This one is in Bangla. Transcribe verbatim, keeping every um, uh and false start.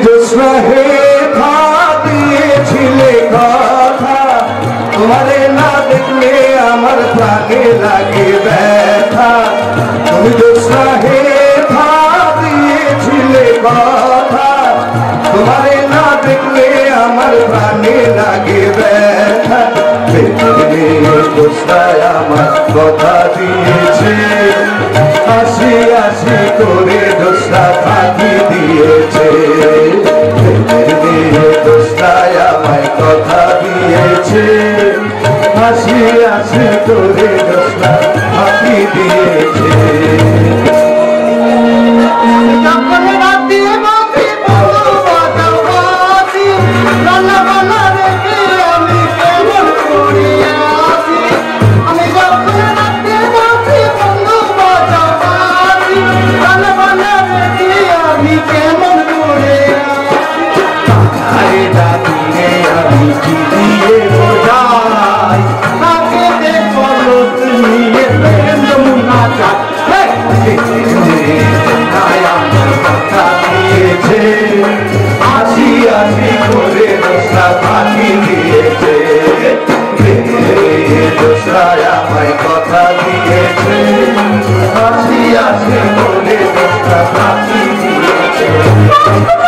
জোৎস্না হে দিয়েছিলে কথা, তোমারে না দেখলে আমার প্রাণে লাগে ব্যথা। তুমি জোৎস্না হে দিয়েছিলে কথা, তোমারে না দেখলে আমার প্রাণে লাগে ব্যথা। জোৎস্নায় আমার কথা দিয়েছে, হাসি হাসি করে জোৎস্না ফাঁকি দিয়েছে। জোৎস্নায় আমায় কথা দিয়েছে, হাসি হাসি করে জোৎস্না ফাঁকি দিয়েছে। জোৎস্নায় আমায় কথা দিয়েছে, হাসি হাসি বলে জোৎস্না ফাঁকি দিয়েছে।